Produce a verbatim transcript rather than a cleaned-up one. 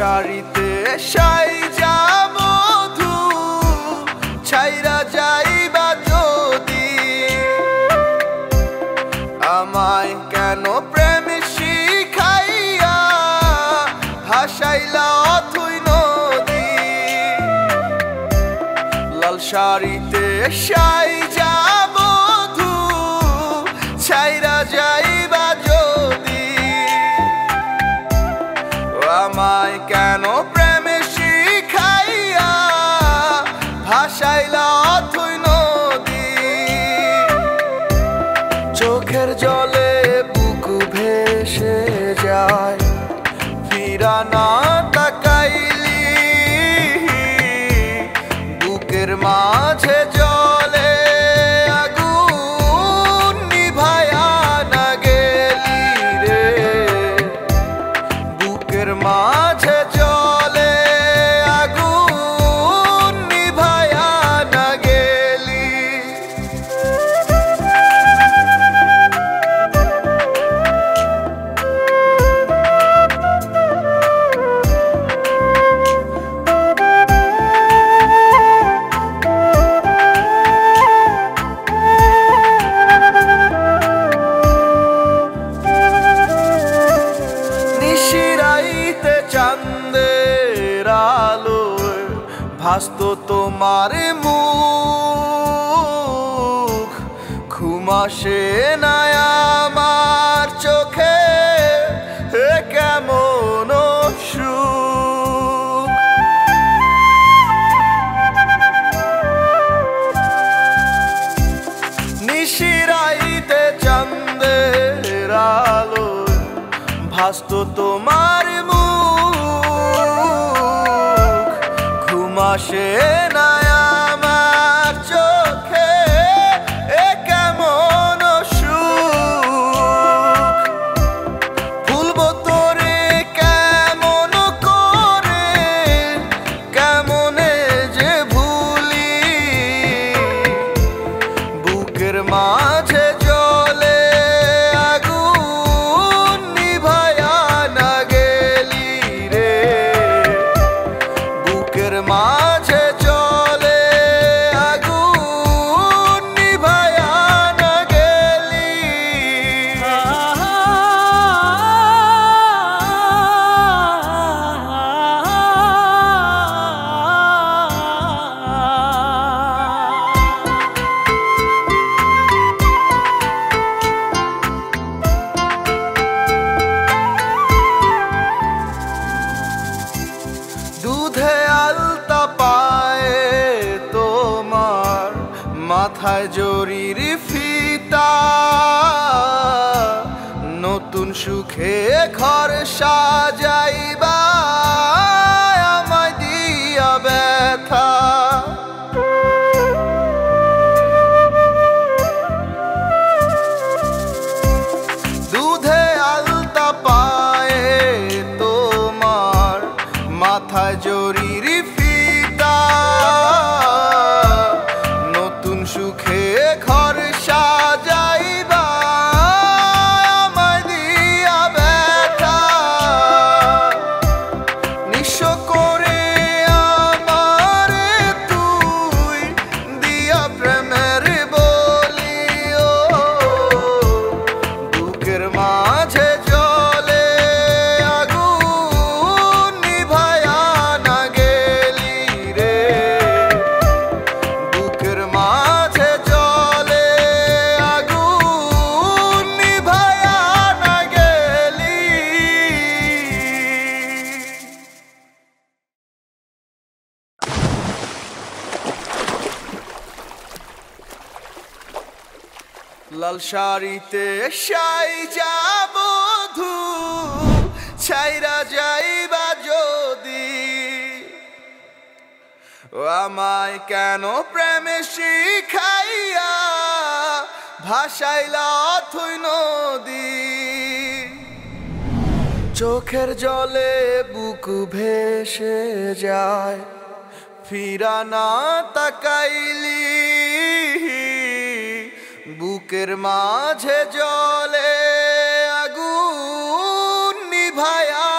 শাড়িতে সাইজা মধু ছাইরা যাইবা যদি আমায় কেন প্রেম শিখাইয়া ভাসাইলা অথই নদী লাল শাড়িতে সাইজা মধু ছাইরা যাইবা যদি আমায় কেন প্রেম শিখাইয়া ভাসাইলা অথই নদী চোখের জলে বুক ভেসে যায় ফিরা না তাকাইলি বুকের মাঝে জলে আগুন নিভায়া না গেলি রে বুকের মাঝে জলে আগুন নিভায়া না গেলি নিশিরাইতে চাঁদের আলোয় ভাসত তোমার মুখ ঘুম আসে না আমার চোখে এ কেমন সুখ নিশিরাইতে চাঁদের আলোয় ভাসত তোমার মুখ ঘুম আসে না আমার চোখে এ কেমন সুখ ভুলবো তোরে কেমন করে কেমনে যে ভুলি বুকের মাঝে জলে আগুন নিভায়া না গেলি রে বুকের মাঝে জলে আগুন নিভায়া না গেলি দুধে আলতা পায়ে তোমার মাথায় জরির ফিতা নতুন সুখে ঘর সাজাইবা আমায় দিয়া ব্যথা দুধে আলতা পায়ে তোমার মাথায় জরির ফিতা নতুন সুখে ঘর সাজাইবা আমায় দিয়া ব্যথা নিঃস্ব করে আমারে তুই দিয়া প্রেমের বলিও বুকের মাঝে জলে আগুন নিভায়া না গেলি রে বুকের মাঝে জলে আগুন নিভায়া না গেলি লাল শাড়িতে সাইজা বধু ছাইরা যাইবা যদি আমায় কেন প্রেম শিখাইয়া ভাসাইলা অথই নদী চোখের জলে বুক ভেসে যায় ফিরা না তাকাইলি বুকের মাঝে জলে আগুন নিভায়া